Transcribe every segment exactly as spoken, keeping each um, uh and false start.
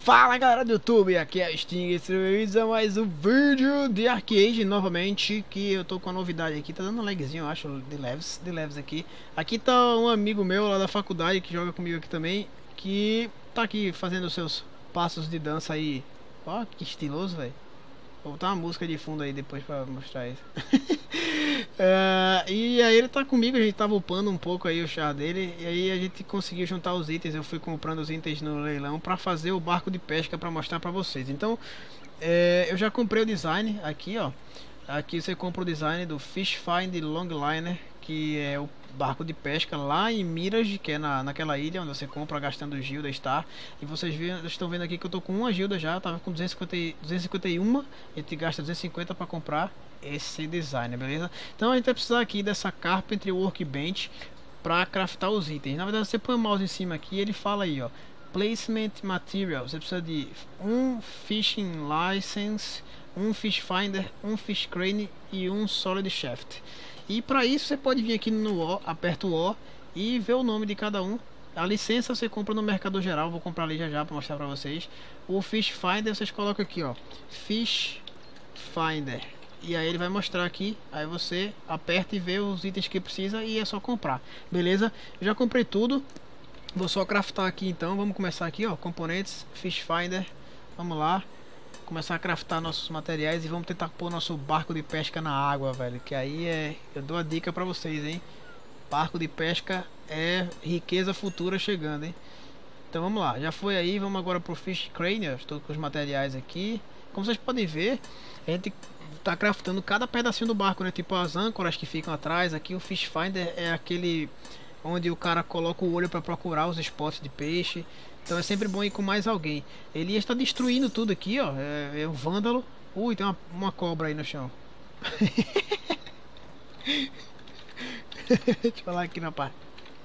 Fala galera do YouTube, aqui é a Sting e bem-vindos a mais um vídeo de arcade novamente. Que eu tô com a novidade aqui, tá dando um lagzinho, eu acho, de leves, de leves aqui. Aqui tá um amigo meu lá da faculdade que joga comigo aqui também, que tá aqui fazendo os seus passos de dança aí. Ó, que estiloso, velho. Vou botar uma música de fundo aí depois pra mostrar isso. uh, e aí ele tá comigo, a gente tava upando um pouco aí o char dele. E aí a gente conseguiu juntar os itens. Eu fui comprando os itens no leilão pra fazer o barco de pesca pra mostrar pra vocês. Então é, eu já comprei o design aqui, ó. Aqui você compra o design do Fish Find Longliner, que é o barco de pesca lá em Mirage, que é na, naquela ilha onde você compra gastando Gilda Star. E vocês viram, estão vendo aqui que eu tô com uma Gilda já, eu tava com duzentos e cinquenta e um, a gente gasta duzentos e cinquenta para comprar esse design, beleza? Então a gente vai precisar aqui dessa Carpentry Workbench para craftar os itens. Na verdade você põe o mouse em cima aqui e ele fala aí, ó, Placement Material. Você precisa de um Fishing License, um Fish Finder, um Fish Crane e um Solid Shaft. E para isso você pode vir aqui no O, aperta o O e ver o nome de cada um. A licença você compra no Mercado Geral, vou comprar ali já já para mostrar para vocês. O Fish Finder vocês colocam aqui, ó, Fish Finder. E aí ele vai mostrar aqui, aí você aperta e vê os itens que precisa e é só comprar. Beleza? Eu já comprei tudo. Vou só craftar aqui então, vamos começar aqui, ó, componentes, Fish Finder. Vamos lá. Começar a craftar nossos materiais e vamos tentar pôr nosso barco de pesca na água, velho. Que aí é... eu dou a dica pra vocês, hein. Barco de pesca é riqueza futura chegando, hein. Então vamos lá, já foi aí, vamos agora pro Fish Crane. Eu estou com os materiais aqui. Como vocês podem ver, a gente tá craftando cada pedacinho do barco, né. Tipo as âncoras que ficam atrás. Aqui o Fish Finder é aquele onde o cara coloca o olho para procurar os spots de peixe. Então é sempre bom ir com mais alguém. Ele está destruindo tudo aqui, ó. É, é um vândalo. Ui, tem uma, uma cobra aí no chão. Deixa eu falar aqui na parte.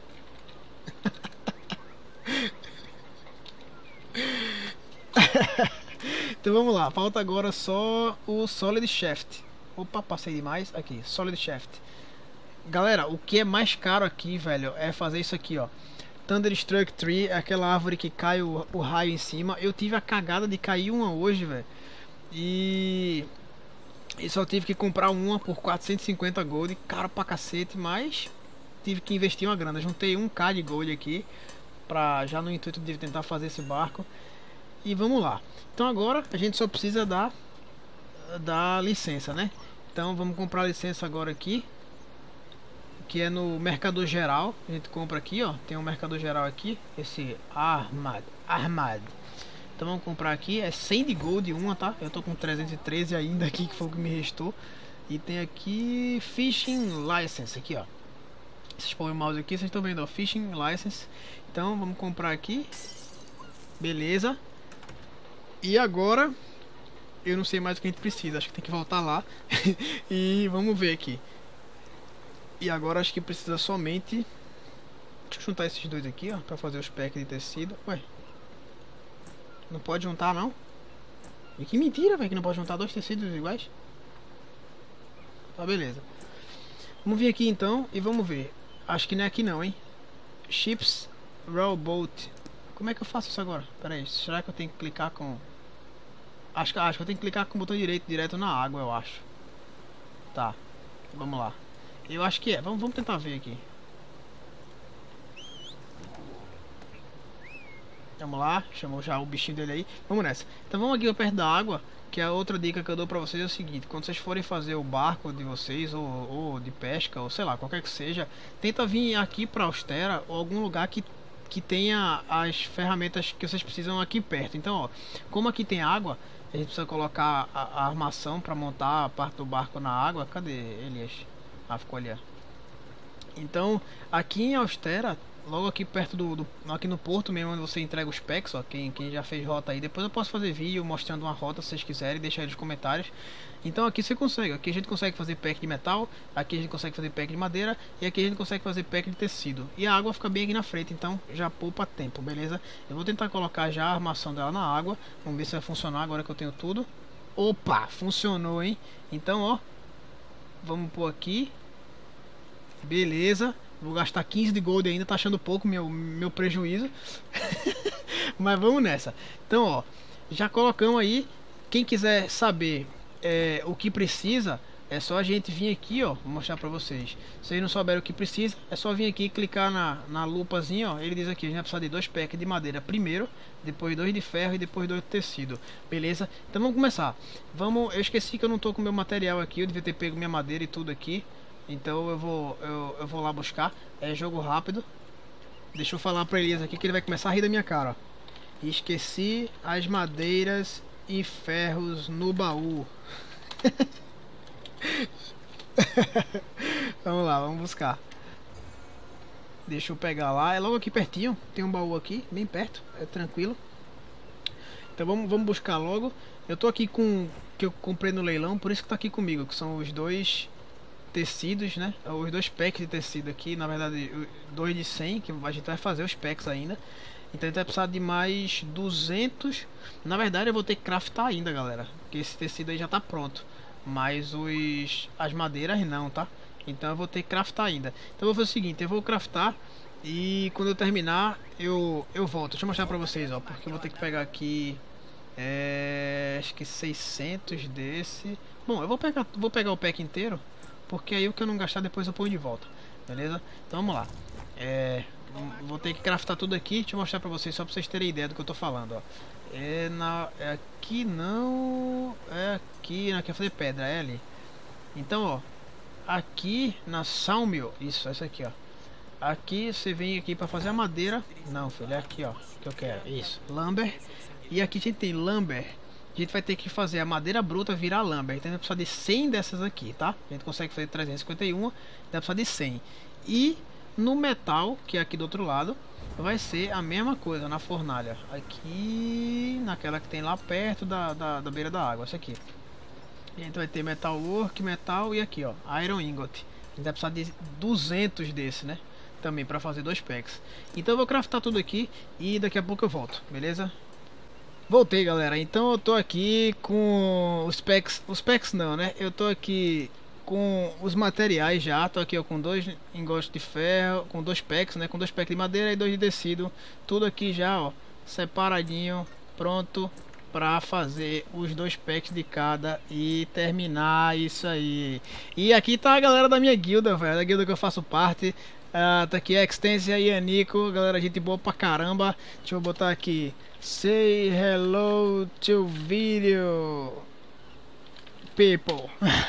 Então vamos lá. Falta agora só o Solid Shaft. Opa, passei demais. Aqui, Solid Shaft. Galera, o que é mais caro aqui, velho, é fazer isso aqui, ó. Thunderstruck Tree, é aquela árvore que cai o, o raio em cima. Eu tive a cagada de cair uma hoje, velho. E... e só tive que comprar uma por quatrocentos e cinquenta gold. Caro pra cacete, mas tive que investir uma grana. Juntei um K de gold aqui, pra, já no intuito de tentar fazer esse barco. E vamos lá. Então agora a gente só precisa da, da licença, né? Então vamos comprar a licença agora aqui, que é no Mercado Geral. A gente compra aqui, ó, tem um Mercado Geral aqui, esse Armad, Armad. Então vamos comprar aqui, é cem de gold uma, tá? Eu tô com trezentos e treze ainda aqui, que foi o que me restou. E tem aqui Fishing License aqui, ó. Vocês põem o mouse aqui, vocês estão vendo, ó, Fishing License. Então vamos comprar aqui. Beleza. E agora eu não sei mais o que a gente precisa, acho que tem que voltar lá. E vamos ver aqui. E agora acho que precisa somente... deixa eu juntar esses dois aqui, ó, pra fazer os packs de tecido. Ué, não pode juntar, não? E que mentira, velho, que não pode juntar dois tecidos iguais. Tá, beleza. Vamos vir aqui então e vamos ver. Acho que não é aqui não, hein. Ships Rowboat. Como é que eu faço isso agora? Pera aí, será que eu tenho que clicar com... Acho que, acho que eu tenho que clicar com o botão direito, direto na água, eu acho. Tá, vamos lá. Eu acho que é, vamos, vamos tentar ver aqui. Vamos lá, chamou já o bichinho dele aí. Vamos nessa. Então vamos aqui perto da água, que a outra dica que eu dou pra vocês é o seguinte. Quando vocês forem fazer o barco de vocês, ou, ou de pesca, ou sei lá, qualquer que seja, tenta vir aqui pra Austera, ou algum lugar que, que tenha as ferramentas que vocês precisam aqui perto. Então, ó, como aqui tem água, a gente precisa colocar a, a armação pra montar a parte do barco na água. Cadê Elias? Ah, ficou ali, ó. Então, aqui em Austera, logo aqui perto do, do... aqui no porto mesmo, onde você entrega os packs, ó. Quem, quem já fez rota aí, depois eu posso fazer vídeo mostrando uma rota, se vocês quiserem, deixa aí nos comentários. Então aqui você consegue, aqui a gente consegue fazer pack de metal, aqui a gente consegue fazer pack de madeira, e aqui a gente consegue fazer pack de tecido. E a água fica bem aqui na frente, então já poupa tempo, beleza? Eu vou tentar colocar já a armação dela na água, vamos ver se vai funcionar agora que eu tenho tudo. Opa, funcionou, hein? Então, ó, vamos pôr aqui. Beleza. Vou gastar quinze de gold ainda, tá achando pouco meu, meu prejuízo. Mas vamos nessa. Então, ó, já colocamos aí. Quem quiser saber é, o que precisa, é só a gente vir aqui, ó. Vou mostrar pra vocês. Se vocês não souberem o que precisa, é só vir aqui e clicar na, na lupazinha, ó. Ele diz aqui, a gente vai precisar de dois packs de madeira primeiro, depois dois de ferro e depois dois de tecido. Beleza? Então vamos começar. Vamos, eu esqueci que eu não tô com meu material aqui. Eu devia ter pego minha madeira e tudo aqui. Então eu vou, eu, eu vou lá buscar. É jogo rápido. Deixa eu falar pra Elias aqui que ele vai começar a rir da minha cara, ó. Esqueci as madeiras e ferros no baú. Vamos lá, vamos buscar. Deixa eu pegar lá. É logo aqui pertinho. Tem um baú aqui, bem perto. É tranquilo. Então vamos, vamos buscar logo. Eu tô aqui com que eu comprei no leilão, por isso que tá aqui comigo, que são os dois tecidos, né? Os dois packs de tecido aqui, na verdade, dois de cem, que a gente vai fazer os packs ainda. Então a gente vai precisar de mais duzentos. Na verdade, eu vou ter que craftar ainda, galera, porque esse tecido aí já tá pronto. Mas os as madeiras não, tá? Então eu vou ter que craftar ainda. Então eu vou fazer o seguinte, eu vou craftar e quando eu terminar, eu eu volto. Deixa eu mostrar pra vocês, ó, porque eu vou ter que pegar aqui é, acho que seiscentos desse. Bom, eu vou pegar vou pegar o pack inteiro, porque aí o que eu não gastar depois eu ponho de volta. Beleza? Então vamos lá. É, vou ter que craftar tudo aqui. Deixa eu mostrar pra vocês, só pra vocês terem ideia do que eu tô falando, ó. É, na, é aqui não. É aqui, não quer fazer pedra, é ali. Então, ó, aqui na Sawmill, isso, essa aqui, ó. Aqui você vem aqui pra fazer a madeira. Não, filho, é aqui, ó, que eu quero. Isso, lumber. E aqui a gente tem lumber. A gente vai ter que fazer a madeira bruta virar lumber. Então a gente vai precisar de cem dessas aqui, tá? A gente consegue fazer trezentos e cinquenta e um, vai precisar de cem. E no metal, que é aqui do outro lado, vai ser a mesma coisa na fornalha. Aqui, naquela que tem lá perto da, da, da beira da água, essa aqui. E a gente vai ter metal work, metal e aqui, ó, iron ingot. A gente vai precisar de duzentos desse, né? Também para fazer dois packs. Então eu vou craftar tudo aqui e daqui a pouco eu volto, beleza? Voltei, galera. Então eu tô aqui com os packs, os packs não, né? Eu tô aqui com os materiais já. Tô aqui ó, com dois engotes de ferro, com dois packs, né? Com dois packs de madeira e dois de tecido. Tudo aqui já, ó, separadinho, pronto pra fazer os dois packs de cada e terminar isso aí. E aqui tá a galera da minha guilda, velho, da guilda que eu faço parte. Uh, tá aqui a Extensia e a Nico, galera, gente boa pra caramba. Deixa eu botar aqui. Say hello to video people.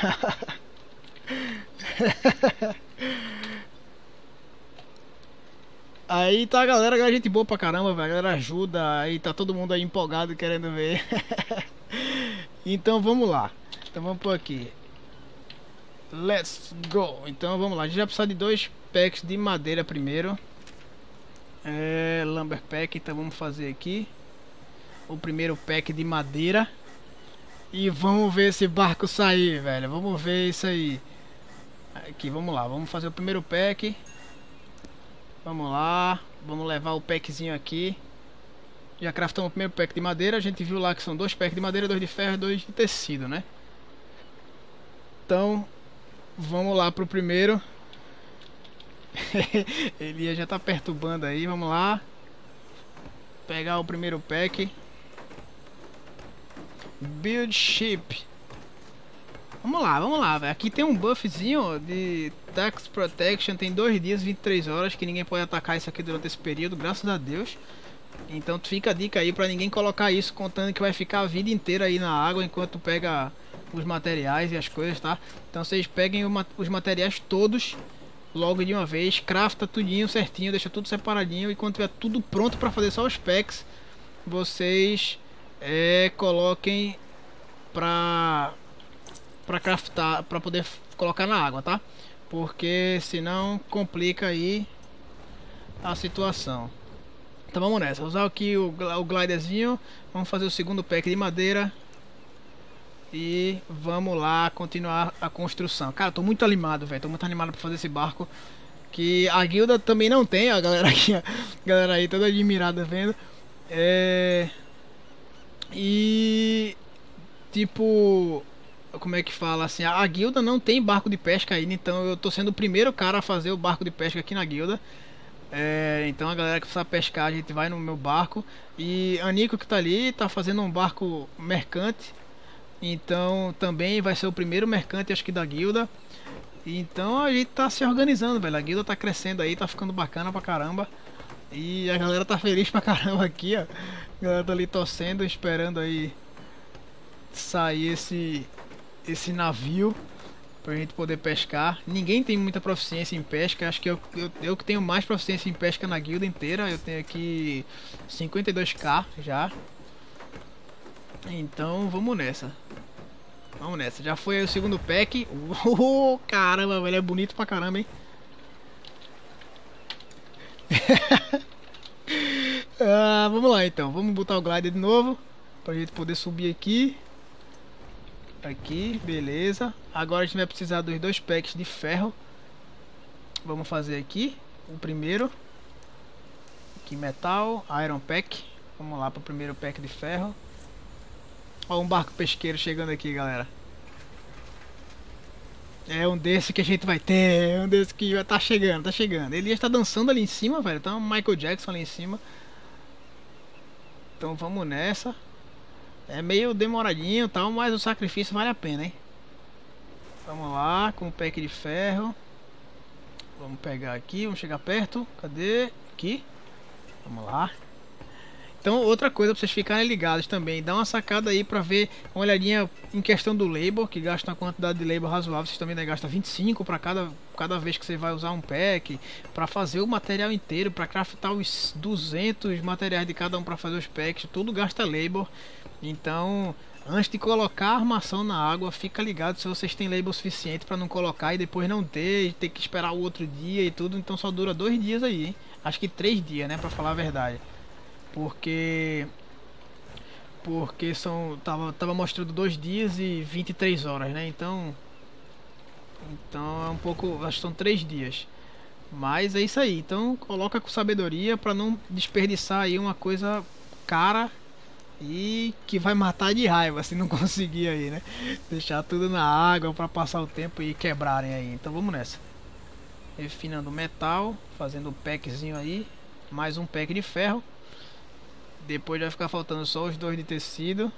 Aí tá a galera, a galera gente boa pra caramba, velho. A galera ajuda, aí tá todo mundo aí empolgado querendo ver. Então vamos lá. Então vamos por aqui. Let's go. Então vamos lá. A gente vai precisar de dois packs de madeira primeiro. É, lumber pack. Então vamos fazer aqui o primeiro pack de madeira. E vamos ver esse barco sair, velho. Vamos ver isso aí. Aqui, vamos lá. Vamos fazer o primeiro pack. Vamos lá. Vamos levar o packzinho aqui. Já craftamos o primeiro pack de madeira. A gente viu lá que são dois packs de madeira, dois de ferro e dois de tecido, né? Então, vamos lá pro primeiro. Ele já tá perturbando aí. Vamos lá. Pegar o primeiro pack. Build ship. Vamos lá, vamos lá, velho. Aqui tem um buffzinho de Tax Protection. Tem dois dias, vinte e três horas. Que ninguém pode atacar isso aqui durante esse período, graças a Deus. Então fica a dica aí pra ninguém colocar isso, contando que vai ficar a vida inteira aí na água enquanto pega os materiais e as coisas, tá? Então vocês peguem os materiais todos logo de uma vez, crafta tudinho certinho, deixa tudo separadinho. E quando tiver tudo pronto pra fazer só os packs, vocês é, coloquem pra, pra craftar, pra poder colocar na água, tá? Porque senão complica aí a situação. Então vamos nessa, usar aqui o, o gliderzinho. Vamos fazer o segundo pack de madeira. E vamos lá continuar a construção. Cara, tô muito animado, velho. Tô muito animado pra fazer esse barco. Que a guilda também não tem. A galera aqui, a galera aí toda admirada vendo. É... E... Tipo... Como é que fala assim? A, a guilda não tem barco de pesca ainda. Então eu tô sendo o primeiro cara a fazer o barco de pesca aqui na guilda. É, então a galera que precisa pescar, a gente vai no meu barco. E a Nico que tá ali, tá fazendo um barco mercante. Então também vai ser o primeiro mercante, acho que da guilda. Então a gente tá se organizando, velho. A guilda tá crescendo aí, tá ficando bacana pra caramba. E a galera tá feliz pra caramba aqui, ó. A galera tá ali torcendo, esperando aí sair esse, esse navio pra gente poder pescar. Ninguém tem muita proficiência em pesca. Acho que eu, eu, eu que tenho mais proficiência em pesca na guilda inteira. Eu tenho aqui cinquenta e dois K já. Então vamos nessa. Vamos nessa. Já foi aí o segundo pack. Oh, caramba, velho. É bonito pra caramba, hein? Ah, vamos lá então. Vamos botar o glider de novo pra gente poder subir aqui. Aqui, beleza. Agora a gente vai precisar dos dois packs de ferro. Vamos fazer aqui o primeiro. Aqui metal, iron pack. Vamos lá para o primeiro pack de ferro. Ó, um barco pesqueiro chegando aqui, galera. É um desse que a gente vai ter. É um desse que vai tá chegando, tá chegando. Ele está dançando ali em cima, velho. Tá um Michael Jackson ali em cima. Então vamos nessa. É meio demoradinho e tal, mas o sacrifício vale a pena, hein? Vamos lá, com o pack de ferro. Vamos pegar aqui, vamos chegar perto. Cadê? Aqui. Vamos lá. Então, outra coisa pra vocês ficarem ligados também. Dá uma sacada aí pra ver, uma olhadinha em questão do labor, que gasta uma quantidade de labor razoável. Vocês também né, gastam vinte e cinco para cada, cada vez que você vai usar um pack. Pra fazer o material inteiro, pra craftar os duzentos materiais de cada um pra fazer os packs. Tudo gasta labor. Então, antes de colocar a armação na água, fica ligado se vocês têm label suficiente para não colocar e depois não ter, e ter que esperar o outro dia e tudo. Então só dura dois dias aí, hein? Acho que três dias, né, para falar a verdade. Porque porque são tava tava mostrando dois dias e vinte e três horas, né? Então então é um pouco, acho que são três dias. Mas é isso aí. Então coloca com sabedoria para não desperdiçar aí uma coisa cara e que vai matar de raiva se não conseguir aí, né? Deixar tudo na água para passar o tempo e quebrarem aí. Então vamos nessa. Refinando metal, fazendo o packzinho aí, mais um pack de ferro. Depois vai ficar faltando só os dois de tecido.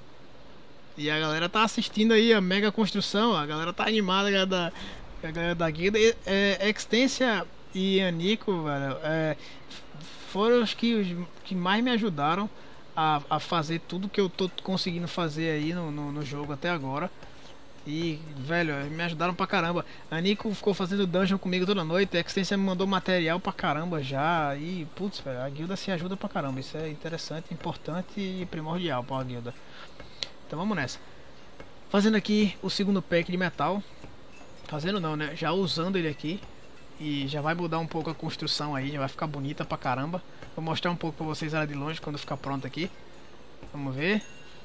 E a galera tá assistindo aí a mega construção, a galera tá animada, a galera da, a galera da guilda. É, Extensia e Anico, velho, é, foram os que, os que mais me ajudaram A, a fazer tudo que eu tô conseguindo fazer aí no, no, no jogo até agora. E, velho, me ajudaram pra caramba. A Nico ficou fazendo dungeon comigo toda noite. A Extensia me mandou material pra caramba já. E, putz, velho, a guilda se ajuda pra caramba. Isso é interessante, importante e primordial pra guilda. Então vamos nessa. Fazendo aqui o segundo pack de metal. Fazendo não, né? Já usando ele aqui. E já vai mudar um pouco a construção aí. Já vai ficar bonita pra caramba. Vou mostrar um pouco pra vocês ela de longe quando ficar pronto aqui. Vamos ver.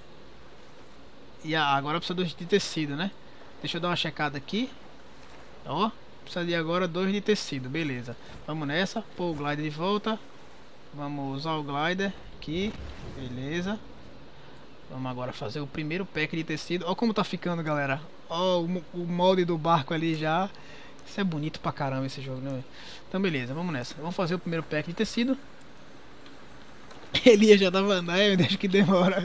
E ah, agora precisa dois de tecido, né? Deixa eu dar uma checada aqui. Ó, precisa de agora dois de tecido, beleza. Vamos nessa, pôr o glider de volta. Vamos usar o glider aqui, beleza. Vamos agora fazer o primeiro pack de tecido. Ó como tá ficando, galera. Ó o, o molde do barco ali já. Isso é bonito pra caramba esse jogo, né? Então beleza, vamos nessa. Vamos fazer o primeiro pack de tecido. Elias já tava andando, deixa que demora.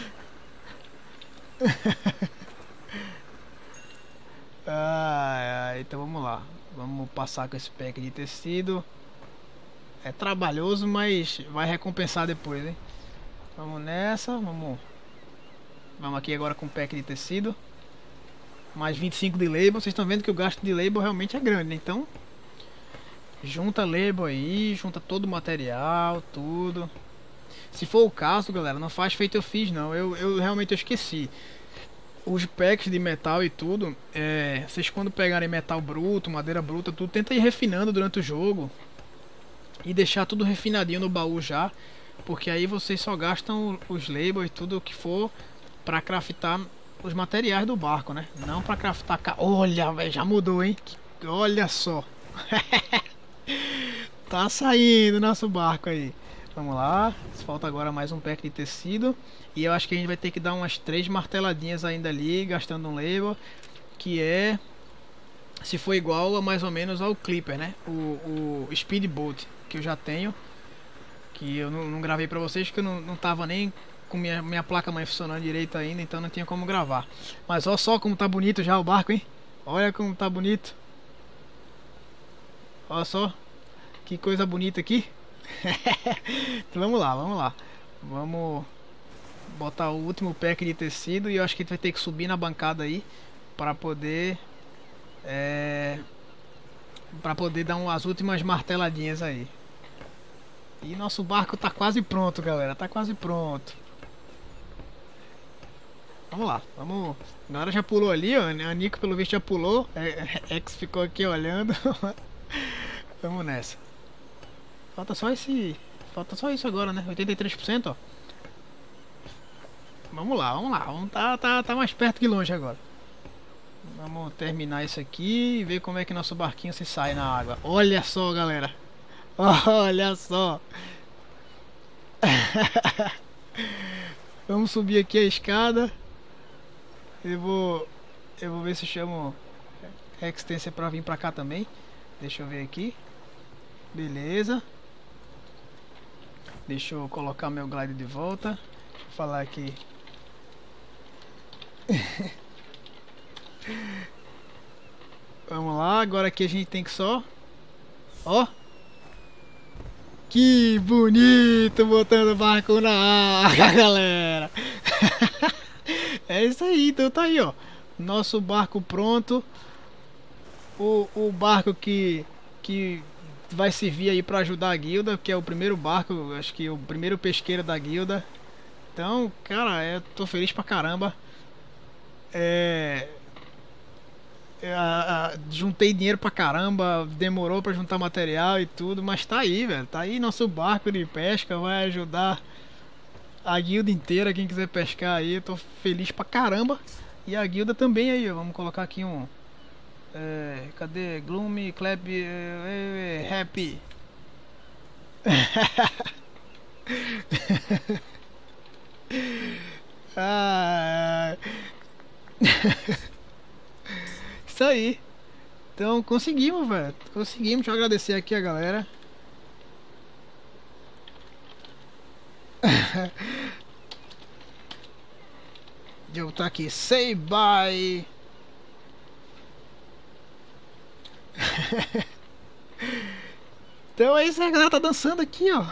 ai, ai, então vamos lá. Vamos passar com esse pack de tecido. É trabalhoso, mas vai recompensar depois, hein? Vamos nessa, vamos. Vamos aqui agora com o pack de tecido. Mais vinte e cinco de label. Vocês estão vendo que o gasto de label realmente é grande, né? Então junta label aí, junta todo o material, tudo. Se for o caso, galera, não faz feito eu fiz não. Eu, eu realmente eu esqueci. Os packs de metal e tudo, é, vocês quando pegarem metal bruto, madeira bruta, tudo, tenta ir refinando durante o jogo. E deixar tudo refinadinho no baú já. Porque aí vocês só gastam os labels e tudo o que for pra craftar os materiais do barco, né? Não pra craftar... Ca... Olha, velho, já mudou, hein? Olha só. Tá saindo nosso barco aí. Vamos lá, falta agora mais um pack de tecido. E eu acho que a gente vai ter que dar umas três marteladinhas ainda ali, gastando um label. Que é, se for igual a mais ou menos ao Clipper, né? O, o Speedboat. que eu já tenho, que eu não, não gravei pra vocês, porque eu não, não tava nem com minha, minha placa mãe funcionando direito ainda, então não tinha como gravar. Mas olha só como tá bonito já o barco, hein? Olha como tá bonito. Olha só, que coisa bonita aqui. Então vamos lá, vamos lá. Vamos botar o último pack de tecido e eu acho que a gente vai ter que subir na bancada aí para poder é, para poder dar umas últimas marteladinhas aí. E nosso barco tá quase pronto, galera, tá quase pronto. Vamos lá, vamos. A galera já pulou ali, ó. A Nico pelo visto já pulou. É, X ficou aqui olhando. Vamos nessa. Falta só esse. Falta só isso agora, né? oitenta e três por cento, ó. Vamos lá, vamos lá. Vamos tá, tá, tá mais perto que longe agora. Vamos terminar isso aqui e ver como é que nosso barquinho se sai na água. Olha só, galera. Olha só. Vamos subir aqui a escada. Eu vou eu vou ver se chamo Extensor pra vir pra cá também. Deixa eu ver aqui. Beleza. Deixa eu colocar meu glide de volta. Deixa eu falar aqui. Vamos lá, agora aqui a gente tem que só. Ó. Que bonito botando o barco na água, galera. É isso aí, então tá aí, ó. Nosso barco pronto. O, o barco que, que vai servir aí pra ajudar a guilda, que é o primeiro barco, acho que o primeiro pesqueiro da guilda. Então, cara, eu tô feliz pra caramba. É... A, a, juntei dinheiro pra caramba, demorou pra juntar material e tudo, mas tá aí, velho. Tá aí nosso barco de pesca, vai ajudar a guilda inteira, quem quiser pescar aí. Eu tô feliz pra caramba. E a guilda também aí, ó. Vamos colocar aqui um... É, cadê? Gloomy, Clap, é, é, Happy. Ah, isso aí. Então conseguimos, velho. Conseguimos. Deixa eu agradecer aqui a galera. Eu tô aqui. Say bye. Então é isso aí, a galera tá dançando aqui, ó.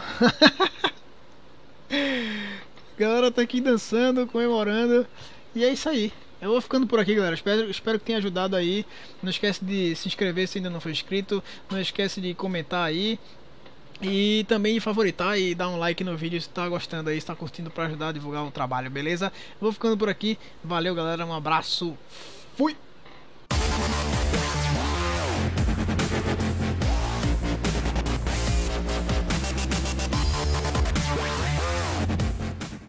A galera tá aqui dançando, comemorando. E é isso aí. Eu vou ficando por aqui, galera. Espero, espero que tenha ajudado aí. Não esquece de se inscrever se ainda não for inscrito. Não esquece de comentar aí. E também de favoritar e dar um like no vídeo se tá gostando aí, se tá curtindo, pra ajudar a divulgar o trabalho, beleza? Eu vou ficando por aqui. Valeu, galera. Um abraço. Fui!